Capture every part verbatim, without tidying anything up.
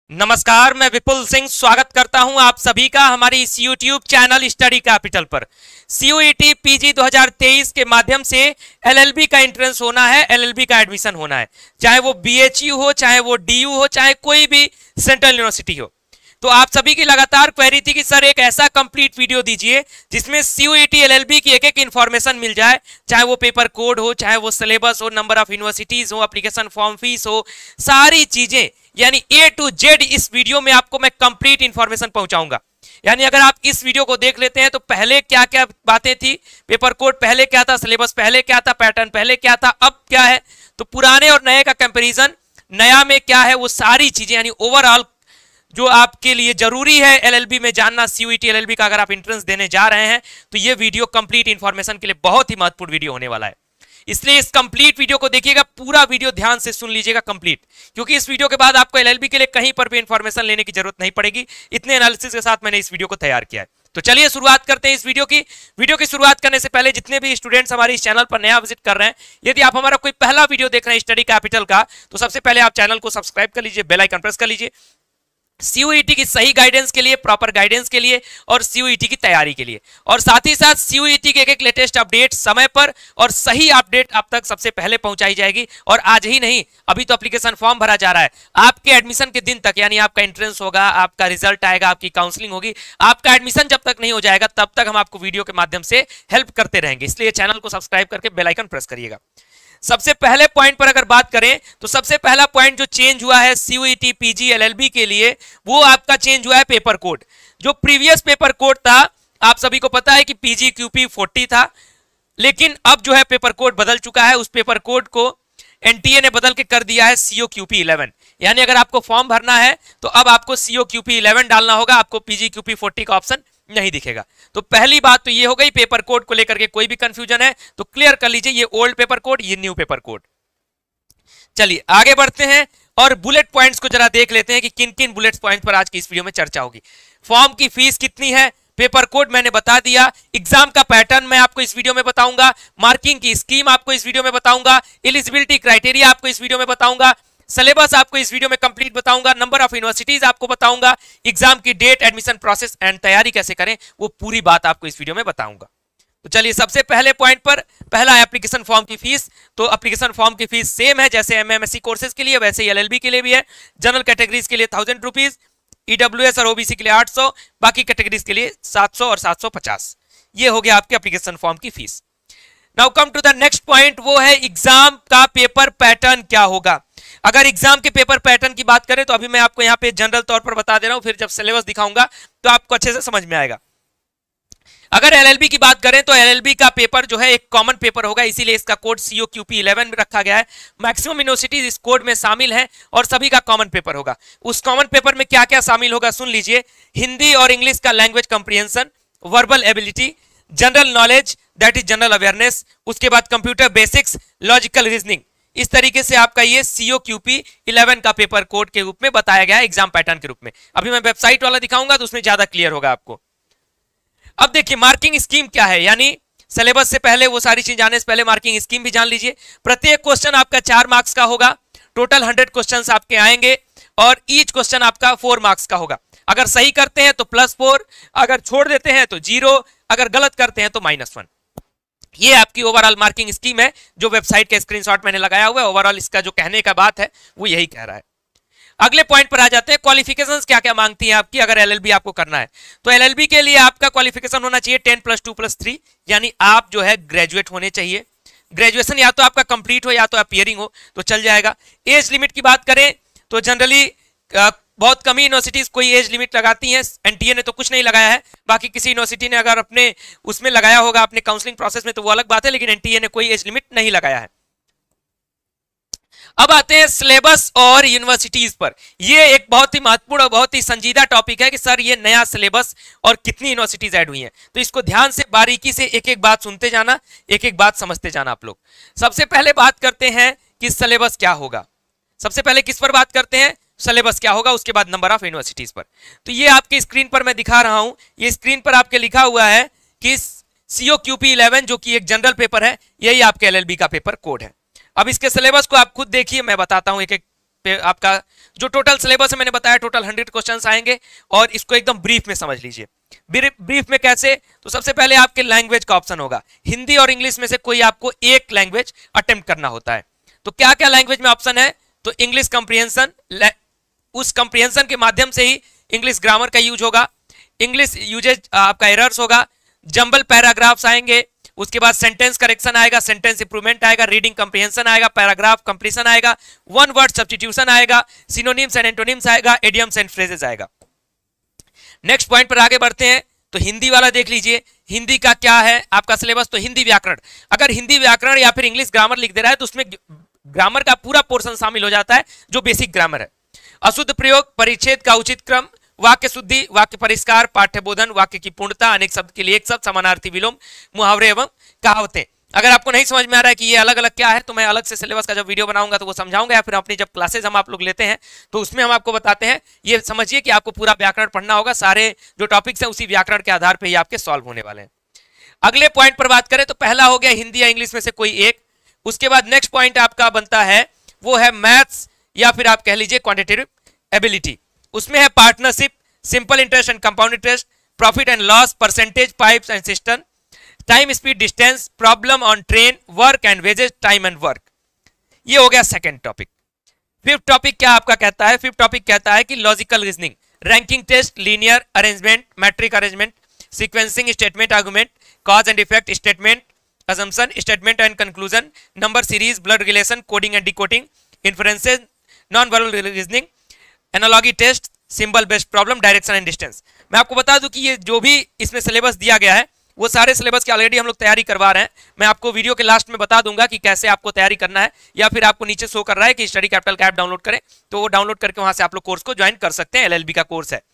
नमस्कार, मैं विपुल सिंह स्वागत करता हूं आप सभी का हमारी इस यूट्यूब चैनल स्टडी कैपिटल पर। सीयूईटी पीजी दो हज़ार तेईस के माध्यम से एलएलबी का एंट्रेंस होना है, एलएलबी का एडमिशन होना है, चाहे वो बीएचयू हो, चाहे वो डीयू हो, चाहे कोई भी सेंट्रल यूनिवर्सिटी हो। तो आप सभी की लगातार क्वेरी थी कि सर एक ऐसा कंप्लीट वीडियो दीजिए जिसमें सीयूईटी एलएलबी की एक एक इंफॉर्मेशन मिल जाए, चाहे वो पेपर कोड हो, चाहे वो सिलेबस हो, नंबर ऑफ यूनिवर्सिटीज हो, एप्लीकेशन फॉर्म फीस हो, सारी चीजें यानी ए टू जेड इस वीडियो में आपको मैं कंप्लीट इंफॉर्मेशन पहुंचाऊंगा। यानी अगर आप इस वीडियो को देख लेते हैं तो पहले क्या क्या बातें थी, पेपर कोड पहले क्या था, सिलेबस पहले क्या था, पैटर्न पहले क्या था, अब क्या है, तो पुराने और नए का कंपैरिजन, नया में क्या है, वो सारी चीजें यानी ओवरऑल जो आपके लिए जरूरी है एलएलबी में जानना, सीयूईटी एलएलबी का अगर आप एंट्रेंस देने जा रहे हैं तो ये वीडियो कंप्लीट इंफॉर्मेशन के लिए बहुत ही महत्वपूर्ण वीडियो होने वाला है। इसलिए इस कंप्लीट वीडियो को देखिएगा, पूरा वीडियो ध्यान से सुन लीजिएगा कंप्लीट, क्योंकि इस वीडियो के बाद आपको एलएलबी के लिए कहीं पर भी इंफॉर्मेशन लेने की जरूरत नहीं पड़ेगी। इतने एनालिसिस के साथ मैंने इस वीडियो को तैयार किया है। तो चलिए शुरुआत करते हैं इस वीडियो की। वीडियो की शुरुआत करने से पहले जितने भी स्टूडेंट्स हमारे इस चैनल पर नया विजिट कर रहे हैं, यदि आप हमारा कोई पहला वीडियो देख रहे हैं स्टडी कैपिटल का, तो सबसे पहले आप चैनल को सब्सक्राइब कर लीजिए, बेल आइकन प्रेस कर लीजिए। सीयूईटी की सही गाइडेंस के लिए, प्रॉपर गाइडेंस के लिए और सीयूईटी की तैयारी के लिए, और साथ ही साथ सीयूईटी के एक एक लेटेस्ट अपडेट समय पर और सही अपडेट आप तक सबसे पहले पहुंचाई जाएगी। और आज ही नहीं, अभी तो एप्लीकेशन फॉर्म भरा जा रहा है, आपके एडमिशन के दिन तक, यानी आपका एंट्रेंस होगा, आपका रिजल्ट आएगा, आपकी काउंसलिंग होगी, आपका एडमिशन जब तक नहीं हो जाएगा तब तक हम आपको वीडियो के माध्यम से हेल्प करते रहेंगे। इसलिए चैनल को सब्सक्राइब करके बेल आइकन प्रेस करिएगा। सबसे पहले पॉइंट पर अगर बात करें तो सबसे पहला पॉइंट जो चेंज हुआ है सीयूईटी पीजी एलएलबी के लिए, वो आपका चेंज हुआ है पेपर कोड। जो प्रीवियस पेपर कोड था, आप सभी को पता है कि पीजी क्यूपी चालीस था, लेकिन अब जो है पेपर कोड बदल चुका है। उस पेपर कोड को एनटीए ने बदल के कर दिया है सीओ क्यूपी इलेवन। यानी अगर आपको फॉर्म भरना है तो अब आपको सीओ क्यूपी इलेवन डालना होगा, आपको पीजी क्यूपी चालीस का ऑप्शन नहीं दिखेगा। तो पहली बात तो ये हो गई, पेपर कोड को लेकर के कोई भी कंफ्यूजन है तो क्लियर कर लीजिए, ये ओल्ड पेपर कोड, ये न्यू पेपर कोड। चलिए आगे बढ़ते हैं और बुलेट पॉइंट्स को जरा देख लेते हैं कि किन किन बुलेट पॉइंट्स पर आज की इस वीडियो में चर्चा होगी। फॉर्म की फीस कितनी है, पेपर कोड मैंने बता दिया, एग्जाम का पैटर्न मैं आपको इस वीडियो में बताऊंगा, मार्किंग की स्कीम आपको इस वीडियो में बताऊंगा, एलिजिबिलिटी क्राइटेरिया आपको इस वीडियो में बताऊंगा, सिलेबस आपको इस वीडियो में कंप्लीट बताऊंगा, नंबर ऑफ यूनिवर्सिटीज आपको बताऊंगा, एग्जाम की डेट, एडमिशन प्रोसेस एंड तैयारी कैसे करें, वो पूरी बात आपको इस वीडियो में बताऊंगा। तो चलिए सबसे पहले पॉइंट पर, पहला एप्लीकेशन फॉर्म की फीस। तो एप्लीकेशन फॉर्म की फीस सेम है जैसे एमएमएससी कोर्सेज के लिए, वैसे ही एलएलबी के लिए भी है। जनरल कैटेगरीज के लिए थाउजेंड रुपीज, ईडब्ल्यूएस और ओबीसी के लिए आठ सौ, बाकी कैटेगरीज के लिए सात सौ और सात सौ पचास। ये हो गया आपके एप्लीकेशन फॉर्म की fees. Now come to the next point, वो है एग्जाम का पेपर पैटर्न क्या होगा। अगर एग्जाम के पेपर पैटर्न की बात करें तो अभी मैं आपको यहां पे जनरल तौर पर बता दे रहा हूं, फिर जब सिलेबस दिखाऊंगा तो आपको अच्छे से समझ में आएगा। अगर एलएलबी की बात करें तो एलएलबी का पेपर जो है एक कॉमन पेपर होगा, इसीलिए इसका कोड सीओ क्यूपी इलेवन में रखा गया है। मैक्सिमम यूनिवर्सिटीज इस कोड में शामिल हैं और सभी का कॉमन पेपर होगा। उस कॉमन पेपर में क्या क्या शामिल होगा सुन लीजिए। हिंदी और इंग्लिश का language comprehension, verbal ability, general knowledge that is general awareness, उसके बाद कंप्यूटर बेसिक्स, लॉजिकल रीजनिंग। इस तरीके से आपका ये सीओ क्यूपी इलेवन का पेपर कोड के रूप में बताया गया है, एग्जाम पैटर्न के रूप में। अभी मैं वेबसाइट वाला दिखाऊंगा तो उसमें ज्यादा क्लियर होगा आपको। अब देखिए मार्किंग स्कीम क्या है, यानी सिलेबस से पहले वो सारी चीज जानने से पहले मार्किंग स्कीम भी जान लीजिए। प्रत्येक क्वेश्चन आपका चार मार्क्स का होगा, टोटल हंड्रेड क्वेश्चन आपके आएंगे और ईच क्वेश्चन आपका फोर मार्क्स का होगा। अगर सही करते हैं तो प्लस फोर, अगर छोड़ देते हैं तो जीरो, अगर गलत करते हैं तो माइनस वन। ये आपकी ओवरऑल मार्किंग स्कीम है, जो वेबसाइट का स्क्रीनशॉट मैंने लगाया हुआ है। ओवरऑल इसका जो कहने का बात है वो यही कह रहा है। अगले पॉइंट पर आ जाते हैं, क्वालिफिकेशंस क्या क्या मांगती हैं आपकी अगर एलएलबी आपको करना है। तो एलएलबी के लिए आपका क्वालिफिकेशन होना चाहिए ten plus two plus three, यानी आप जो है ग्रेजुएट होने चाहिए। ग्रेजुएशन या तो आपका कंप्लीट हो या तो अपीयरिंग हो तो चल जाएगा। एज लिमिट की बात करें तो जनरली बहुत कम ही यूनिवर्सिटीज कोई एज लिमिट लगाती हैं, एनटीए ने तो कुछ नहीं लगाया है। बाकी किसी यूनिवर्सिटी ने अगर अपने उसमें लगाया होगा अपने काउंसलिंग प्रोसेस में तो वो अलग बात है, लेकिन एनटीए ने कोई एज लिमिट नहीं लगाया है। अब आते हैं सिलेबस और यूनिवर्सिटीज पर। ये एक बहुत ही महत्वपूर्ण और बहुत ही संजीदा टॉपिक है कि सर ये नया सिलेबस और कितनी यूनिवर्सिटीज ऐड हुई हैं, तो इसको ध्यान से बारीकी से एक एक बात सुनते जाना, एक एक बात समझते जाना आप लोग। सबसे पहले बात करते हैं कि सिलेबस क्या होगा। सबसे पहले किस पर बात करते हैं, सिलेबस क्या होगा, उसके बाद नंबर ऑफ यूनिवर्सिटीज पर। तो ये आपके स्क्रीन पर मैं दिखा रहा हूं, ये स्क्रीन पर आपके लिखा हुआ है कि सीओ क्यूपी इलेवन जो कि एक जनरल पेपर है, यही आपके एलएलबी का पेपर कोड है। अब इसके सिलेबस को आप खुद देखिए, मैं बताता हूं एक एक आपका जो टोटल सिलेबस है मैंने बताया टोटल हंड्रेड क्वेश्चंस आएंगे और इसको एकदम ब्रीफ में समझ लीजिए। ब्रीफ में कैसे, तो सबसे पहले आपके लैंग्वेज का ऑप्शन होगा, हिंदी और इंग्लिश में से कोई आपको एक लैंग्वेज अटेम्प्ट करना होता है। तो क्या क्या लैंग्वेज में ऑप्शन है, तो इंग्लिश कंप्रीहेंशन, उस कंप्रीहेंशन के माध्यम से ही इंग्लिश ग्रामर का यूज होगा, इंग्लिश यूजेज आपका एरर्स होगा, जंबल पैराग्राफ्स आएंगे, उसके बाद सेंटेंस करेक्शन आएगा, सेंटेंस इंप्रूवमेंट आएगा, रीडिंग कंप्रीहेंशन आएगा, पैराग्राफ कंप्लीशन आएगा, वन वर्ड सब्स्टिट्यूशन आएगा, सिनोनिम्स एंड एंटोनिम्स आएगा, एडियम्स एंड फ्रेजेस आएगा। नेक्स्ट पॉइंट पर आगे बढ़ते हैं, तो हिंदी वाला देख लीजिए, हिंदी का क्या है आपका सिलेबस, तो हिंदी व्याकरण, अगर हिंदी व्याकरण या फिर इंग्लिश ग्रामर लिख दे रहा है तो उसमें ग्रामर का पूरा पोर्शन शामिल हो जाता है जो बेसिक ग्रामर है। अशुद्ध प्रयोग, परिच्छेद का उचित क्रम, वाक्य शुद्धि, वाक्य परिष्कार, पाठ्यबोधन, वाक्य की पूर्णता, अनेक शब्द के लिए एक शब्द, समानार्थी विलोम, मुहावरे एवं कहावतें। अगर आपको नहीं समझ में आ रहा है कि ये अलग अलग क्या है तो मैं अलग से सिलेबस का जब वीडियो बनाऊंगा तो वो समझाऊंगा, या फिर अपनी जब क्लासेस हम आप लोग लेते हैं तो उसमें हम आपको बताते हैं। ये समझिए कि आपको पूरा व्याकरण पढ़ना होगा, सारे जो टॉपिक्स हैं उसी व्याकरण के आधार पर ही आपके सॉल्व होने वाले हैं। अगले पॉइंट पर बात करें तो पहला हो गया हिंदी या इंग्लिश में से कोई एक, उसके बाद नेक्स्ट पॉइंट आपका बनता है वो है मैथ्स या फिर आप कह लीजिए क्वांटिटेटिव एबिलिटी। उसमें है partnership, simple interest and compound interest, profit and loss, percentage, pipes and cistern, time speed distance, problem on train, work and wages, time and work. ये हो गया सेकंड टॉपिक। फिफ्थ टॉपिक क्या आपका कहता है, fifth topic कहता है कि logical reasoning, ranking test, linear arrangement, matrix arrangement, sequencing, statement argument, cause and effect, statement assumption, statement and conclusion, number series, blood relation, coding and decoding, inferences, non-verbal reasoning, analogy test, symbol based problem, direction and distance। मैं आपको बता दूं कि ये जो भी इसमें syllabus दिया गया है वो सारे सिलेबस की ऑलरेडी हम लोग तैयारी करवा रहे हैं। मैं आपको वीडियो के लास्ट में बता दूंगा कि कैसे आपको तैयारी करना है, या फिर आपको नीचे शो कर रहा है कि स्टडी कैपिटल का ऐप डाउनलोड करें, तो वो डाउनलोड करके वहां से आप लोग कोर्स को ज्वाइन कर सकते हैं। एलएलबी का कोर्स है,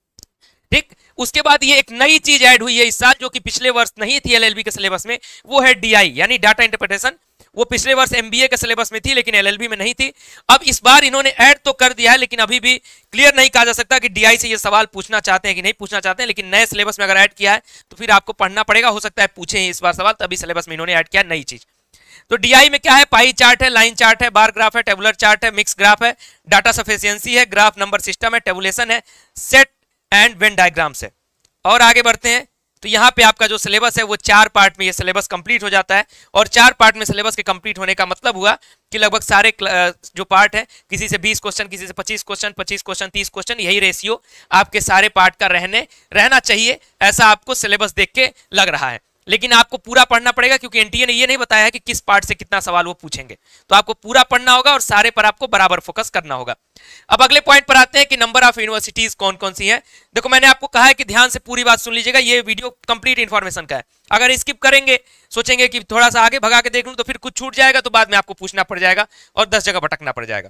ठीक। उसके बाद ये एक नई चीज ऐड हुई है इस साल जो कि पिछले वर्ष नहीं थी एलएलबी के सिलेबस में, वो है डीआई यानी डाटा इंटरप्रिटेशन। वो पिछले वर्ष एमबीए के सिलेबस में थी लेकिन एलएलबी में नहीं थी। अब इस बार इन्होंने ऐड तो कर दिया है लेकिन अभी भी क्लियर नहीं कहा जा सकता कि डीआई से ये सवाल पूछना चाहते हैं कि नहीं पूछना चाहते हैं, लेकिन नए सिलेबस में अगर ऐड किया है तो फिर आपको पढ़ना पड़ेगा। हो सकता है पूछे ही इस बार सवाल, तभी सिलेबस में इन्होंने ऐड किया नई चीज। तो डीआई में क्या है, पाई चार्ट है, लाइन चार्ट है, बार ग्राफ है, टेबुलर चार्ट है, मिक्स ग्राफ है, डाटा सफिशिएंसी है, ग्राफ नंबर सिस्टम है, टेबुलेशन है, सेट एंड वेन डायग्राम्स है। और आगे बढ़ते हैं तो यहाँ पे आपका जो सिलेबस है वो चार पार्ट में ये सिलेबस कंप्लीट हो जाता है। और चार पार्ट में सिलेबस के कंप्लीट होने का मतलब हुआ कि लगभग सारे जो पार्ट है, किसी से बीस क्वेश्चन, किसी से पच्चीस क्वेश्चन, पच्चीस क्वेश्चन, तीस क्वेश्चन, यही रेशियो आपके सारे पार्ट का रहने रहना चाहिए, ऐसा आपको सिलेबस देख के लग रहा है। लेकिन आपको पूरा पढ़ना पड़ेगा क्योंकि एनटीए ने ये नहीं बताया है कि किस पार्ट से कितना सवाल वो पूछेंगे, तो आपको पूरा पढ़ना होगा और सारे पर आपको बराबर फोकस करना होगा। अब अगले पॉइंट पर आते हैं कि नंबर ऑफ यूनिवर्सिटीज कौन कौन सी हैं। देखो मैंने आपको कहा है कि ध्यान से पूरी बात सुन लीजिएगा, ये वीडियो कंप्लीट इंफॉर्मेशन का है। अगर स्किप करेंगे, सोचेंगे कि थोड़ा सा आगे भगा के देख लूं तो फिर कुछ छूट जाएगा, तो बाद में आपको पूछना पड़ जाएगा और दस जगह भटकना पड़ जाएगा।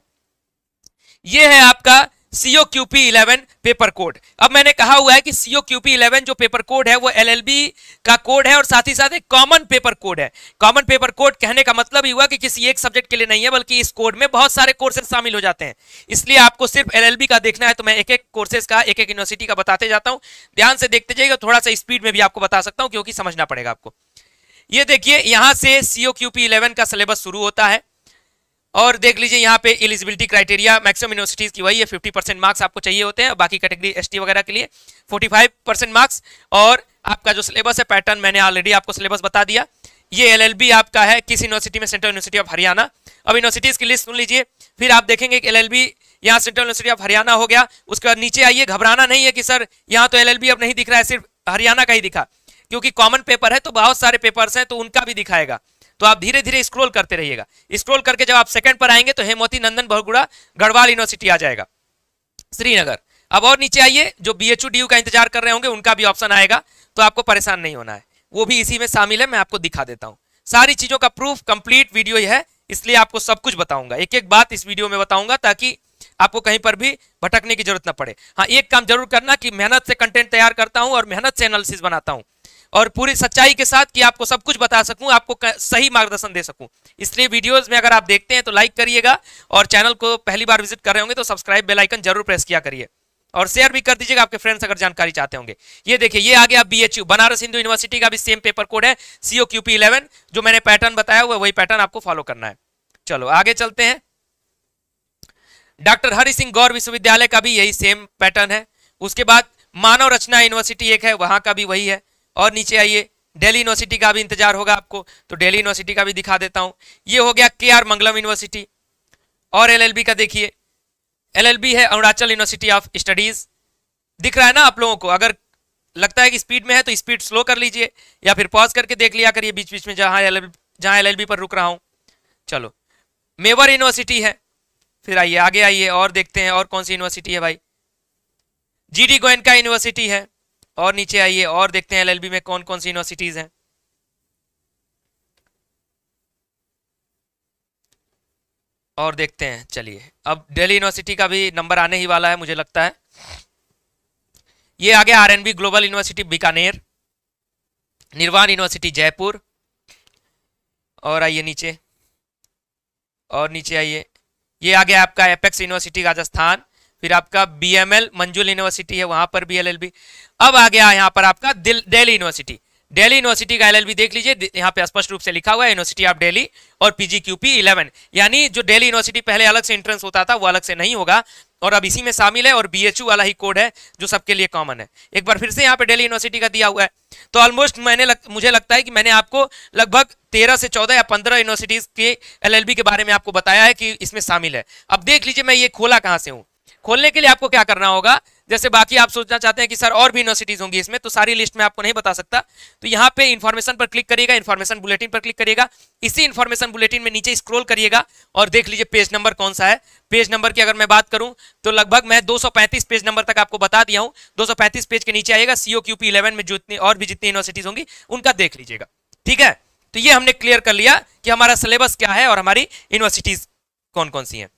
ये है आपका CO QP eleven paper code. अब मैंने कहा हुआ है कि सीओ क्यूपी इलेवन जो पेपर कोड है वो एलएलबी का कोड है और साथ ही साथ एक कॉमन पेपर कोड है। कॉमन पेपर कोड कहने का मतलब ही हुआ कि किसी एक सब्जेक्ट के लिए नहीं है, बल्कि इस कोड में बहुत सारे कोर्सेज शामिल हो जाते हैं। इसलिए आपको सिर्फ एलएलबी का देखना है, तो मैं एक एक कोर्सेज का, एक एक यूनिवर्सिटी का बताते जाता हूं। ध्यान से देखते जाइएगा, थोड़ा सा स्पीड में भी आपको बता सकता हूं क्योंकि समझना पड़ेगा आपको। ये देखिए यहां से सीओ क्यूपी इलेवन का सिलेबस शुरू होता है और देख लीजिए यहाँ पे एलिजिबिलिटी क्राइटेरिया मैक्सिमम यूनिवर्सिटीज की वही है, पचास परसेंट मार्क्स आपको चाहिए होते हैं, बाकी कैटेगरी एसटी वगैरह के लिए पैंतालीस परसेंट मार्क्स। और आपका जो सिलेबस है पैटर्न मैंने ऑलरेडी आपको सिलेबस बता दिया। ये एलएलबी आपका है किस यूनिवर्सिटी में, सेंट्रल यूनिवर्सिटी ऑफ हरियाणा। अब यूनिवर्सिटीज की लिस्ट सुन लीजिए, फिर आप देखेंगे कि एलएलबी यहाँ सेंट्रल यूनिवर्सिटी ऑफ हरियाणा हो गया। उसके बाद नीचे आइए, घबराना नहीं है कि सर यहाँ तो एलएलबी अब नहीं दिख रहा है, सिर्फ हरियाणा का ही दिखा, क्योंकि कॉमन पेपर है तो बहुत सारे पेपर्स हैं तो उनका भी दिखाएगा। तो आप धीरे धीरे स्क्रॉल करते रहिएगा। स्क्रॉल करके जब आप सेकंड पर आएंगे तो हेमवती नंदन बहुगुणा गढ़वाल यूनिवर्सिटी आ जाएगा, श्रीनगर। अब और नीचे आइए, जो बीएचयू डीयू का इंतजार कर रहे होंगे उनका भी ऑप्शन आएगा, तो आपको परेशान नहीं होना है, वो भी इसी में शामिल है। मैं आपको दिखा देता हूं सारी चीजों का प्रूफ, कंप्लीट वीडियो है, इसलिए आपको सब कुछ बताऊंगा, एक एक बात इस वीडियो में बताऊंगा ताकि आपको कहीं पर भी भटकने की जरूरत न पड़े। हाँ, एक काम जरूर करना कि मेहनत से कंटेंट तैयार करता हूं और मेहनत से एनालिसिस बनाता हूं और पूरी सच्चाई के साथ कि आपको सब कुछ बता सकूं, आपको सही मार्गदर्शन दे सकूं। इसलिए वीडियोस में अगर आप देखते हैं तो लाइक करिएगा और चैनल को पहली बार विजिट कर रहे होंगे तो सब्सक्राइब बेल आइकन जरूर प्रेस किया करिए और शेयर भी कर दीजिएगा आपके फ्रेंड्स अगर जानकारी चाहते होंगे। ये देखिए, ये आ गया बीएचयू, बनारस हिंदू यूनिवर्सिटी का भी सेम पेपर कोड है सीओ क्यूपी इलेवन। जो मैंने पैटर्न बताया हुआ वही पैटर्न आपको फॉलो करना है। चलो आगे चलते हैं। डॉक्टर हरि सिंह गौर विश्वविद्यालय का भी यही सेम पैटर्न है। उसके बाद मानव रचना यूनिवर्सिटी एक है, वहां का भी वही है। और नीचे आइए, दिल्ली यूनिवर्सिटी का भी इंतजार होगा आपको, तो दिल्ली यूनिवर्सिटी का भी दिखा देता हूं। ये हो गया के आर मंगलम यूनिवर्सिटी। और एलएलबी का देखिए, एलएलबी है अरुणाचल यूनिवर्सिटी ऑफ स्टडीज। दिख रहा है ना आप लोगों को? अगर लगता है कि स्पीड में है तो स्पीड स्लो कर लीजिए, या फिर पॉज करके देख लिया करिए बीच बीच में जहां एलएलबी जहां एलएलबी पर रुक रहा हूं। चलो, मेवर यूनिवर्सिटी है। फिर आइए आगे आइए और देखते हैं और कौन सी यूनिवर्सिटी है भाई। जीडी गोयनका यूनिवर्सिटी है। और नीचे आइए और देखते हैं एलएलबी में कौन कौन सी यूनिवर्सिटीज हैं। और देखते हैं, चलिए अब दिल्ली यूनिवर्सिटी का भी नंबर आने ही वाला है मुझे लगता है। ये आ गया आरएनबी ग्लोबल यूनिवर्सिटी बीकानेर, निर्वाण यूनिवर्सिटी जयपुर। और आइए नीचे, और नीचे आइए, ये आ गया आपका एपेक्स यूनिवर्सिटी राजस्थान। फिर आपका बीएमएल मंजुल यूनिवर्सिटी है, वहां पर भी एलएलबी। अब आ गया यहाँ पर आपका दिल्ली यूनिवर्सिटी। दिल्ली यूनिवर्सिटी का एलएलबी देख लीजिए, यहाँ पे स्पष्ट रूप से लिखा हुआ है यूनिवर्सिटी ऑफ दिल्ली और पीजीक्यूपी इलेवन। यानी जो दिल्ली यूनिवर्सिटी पहले अलग से एंट्रेंस होता था वो अलग से नहीं होगा, और अब इसी में शामिल है। और बीएचयू वाला ही कोड है जो सबके लिए कॉमन है। एक बार फिर से यहाँ पे दिल्ली यूनिवर्सिटी का दिया हुआ है। तो ऑलमोस्ट मैंने लग, मुझे लगता है कि मैंने आपको लगभग तेरह से चौदह या पंद्रह यूनिवर्सिटीज के एलएलबी के बारे में आपको बताया है कि इसमें शामिल है। अब देख लीजिए मैं ये खोला कहाँ से हूँ। खोलने के लिए आपको क्या करना होगा, जैसे बाकी आप सोचना चाहते हैं कि सर और भी यूनिवर्सिटीज होंगी इसमें, तो सारी लिस्ट में आपको नहीं बता सकता। तो यहाँ पे इन्फॉर्मेशन पर क्लिक करिएगा, इन्फॉर्मेशन बुलेटिन पर क्लिक करिएगा। इसी इन्फॉर्मेशन बुलेटिन में नीचे स्क्रॉल करिएगा और देख लीजिए पेज नंबर कौन सा है। पेज नंबर की अगर मैं बात करूं तो लगभग मैं दो सौ पैंतीस पेज नंबर तक आपको बता दिया हूं। दो सौ पैंतीस पेज के नीचे आइएगा, सीओक्यूपी इलेवन में जितनी और भी जितनी यूनिवर्सिटीज होंगी उनका देख लीजिएगा। ठीक है, तो ये हमने क्लियर कर लिया कि हमारा सिलेबस क्या है और हमारी यूनिवर्सिटीज कौन कौन सी हैं।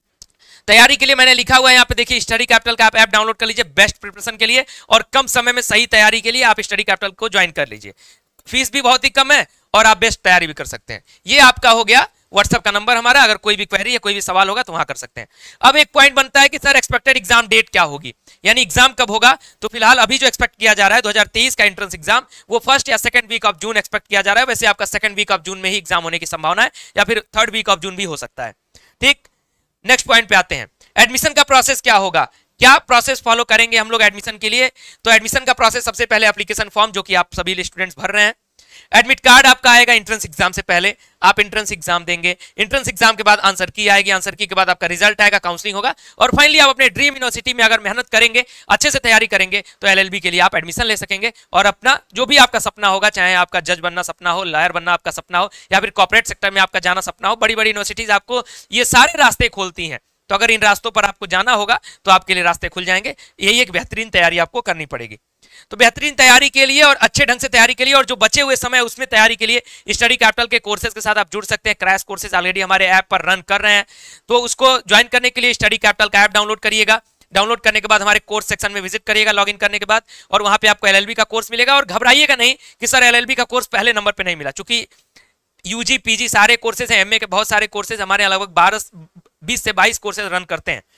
तैयारी के लिए मैंने लिखा हुआ है यहाँ पे देखिए, स्टडी कैपिटल का आप ऐप डाउनलोड कर लीजिए बेस्ट प्रिपरेशन के लिए, और कम समय में सही तैयारी के लिए आप स्टडी कैपिटल को ज्वाइन कर लीजिए। फीस भी बहुत ही कम है और आप बेस्ट तैयारी भी कर सकते हैं। ये आपका हो गया व्हाट्सएप का नंबर हमारा, अगर कोई भी क्वेरी या कोई भी सवाल होगा तो वहां कर सकते हैं। अब एक पॉइंट बनता है कि सर एक्सपेक्टेड एग्जाम डेट क्या होगी, यानी एग्जाम कब होगा। तो फिलहाल अभी जो एक्सपेक्ट किया जा रहा है दो हज़ार तेईस का एंट्रेंस एग्जाम, वो फर्स्ट या second week of June expect किया जा रहा है। वैसे आपका सेकंड वीक ऑफ जून में ही एग्जाम होने की संभावना है, या फिर थर्ड वीक ऑफ जून भी हो सकता है। ठीक, नेक्स्ट पॉइंट पे आते हैं। एडमिशन का प्रोसेस क्या होगा, क्या प्रोसेस फॉलो करेंगे हम लोग एडमिशन के लिए। तो एडमिशन का प्रोसेस, सबसे पहले एप्लीकेशन फॉर्म जो कि आप सभी स्टूडेंट्स भर रहे हैं। एडमिट कार्ड आपका आएगा एंट्रेंस एग्जाम से पहले, आप एंट्रेंस एग्जाम देंगे। एंट्रेंस एग्जाम के बाद आंसर की आएगी, आंसर की के बाद आपका रिजल्ट आएगा, काउंसलिंग होगा, और फाइनली आप अपने ड्रीम यूनिवर्सिटी में अगर मेहनत करेंगे, अच्छे से तैयारी करेंगे, तो एलएलबी के लिए आप एडमिशन ले सकेंगे। और अपना जो भी आपका सपना होगा, चाहे आपका जज बनना सपना हो, लॉयर बनना आपका सपना हो, या फिर कॉर्पोरेट सेक्टर में आपका जाना सपना हो, बड़ी बड़ी यूनिवर्सिटीज आपको ये सारे रास्ते खोलती हैं। तो अगर इन रास्तों पर आपको जाना होगा तो आपके लिए रास्ते खुल जाएंगे। यही एक बेहतरीन तैयारी आपको करनी पड़ेगी। तो बेहतरीन तैयारी के लिए और अच्छे ढंग से तैयारी के लिए और जो बचे हुए समय उसमें तैयारी के लिए स्टडी कैपिटल के कोर्सेज के साथ आप जुड़ सकते हैं। क्रैश कोर्सेज ऑलरेडी हमारे ऐप पर रन कर रहे हैं, तो उसको ज्वाइन करने के लिए स्टडी कैपिटल का ऐप डाउनलोड करिएगा। डाउनलोड करने के बाद हमारे कोर्स सेक्शन में विजिट करिएगा लॉगिन करने के बाद, और वहां पे आपको एलएलबी का कोर्स मिलेगा। और घबराइएगा नहीं कि सर एलएलबी का कोर्स पहले नंबर पे नहीं मिला, क्योंकि यूजी पीजी सारे कोर्सेज हैं, एमए के बहुत सारे कोर्सेज हमारे लगभग बारह बीस से बाईस कोर्सेज रन करते हैं।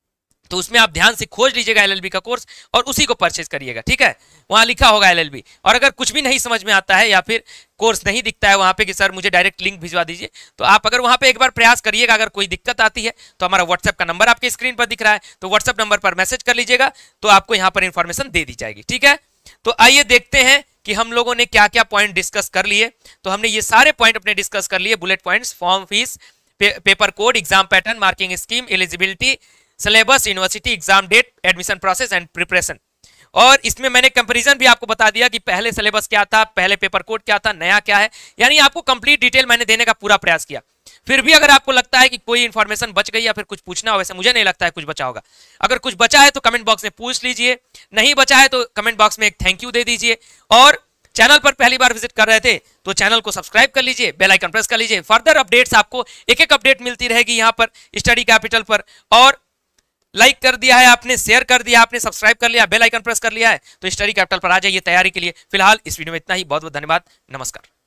तो उसमें आप ध्यान से खोज लीजिएगा एलएलबी का कोर्स और उसी को परचेज करिएगा। ठीक है, वहां लिखा होगा एलएलबी। और अगर कुछ भी नहीं समझ में आता है या फिर कोर्स नहीं दिखता है वहां पे कि सर मुझे डायरेक्ट लिंक भिजवा दीजिए, तो आप अगर वहां पे एक बार प्रयास करिएगा। अगर कोई दिक्कत आती है तो हमारा व्हाट्सएप का नंबर आपके स्क्रीन पर दिख रहा है, तो व्हाट्सएप नंबर पर मैसेज कर लीजिएगा, तो आपको यहाँ पर इंफॉर्मेशन दे दी जाएगी। ठीक है, तो आइए देखते हैं कि हम लोगों ने क्या क्या पॉइंट डिस्कस कर लिए। तो हमने ये सारे पॉइंट अपने डिस्कस कर लिए, bullet points, form fees, pay, paper code, exam pattern, marking scheme, eligibility, syllabus, university, exam date, admission process and preparation. और इसमें मैंने कंपैरिजन भी आपको बता दिया कि पहले सिलेबस क्या था, पहले पेपर कोड क्या था, नया क्या है, यानी आपको कंप्लीट डिटेल मैंने देने का पूरा प्रयास किया। फिर भी अगर आपको लगता है कि कोई इंफॉर्मेशन बच गई या फिर कुछ पूछना हो, वैसे मुझे नहीं लगता है कुछ बचा होगा। अगर कुछ बचा है तो कमेंट बॉक्स में पूछ लीजिए, नहीं बचा है तो कमेंट बॉक्स में एक थैंक यू दे दीजिए। और चैनल पर पहली बार विजिट कर रहे थे तो चैनल को सब्सक्राइब कर लीजिए, बेल आइकन प्रेस कर लीजिए। फर्दर अपडेट्स आपको एक एक अपडेट मिलती रहेगी यहाँ पर स्टडी कैपिटल पर। और लाइक कर दिया है आपने, शेयर कर दिया आपने, सब्सक्राइब कर लिया, बेल आइकन प्रेस कर लिया है, तो स्टडी कैपिटल पर आ जाइए तैयारी के लिए। फिलहाल इस वीडियो में इतना ही, बहुत बहुत धन्यवाद, नमस्कार।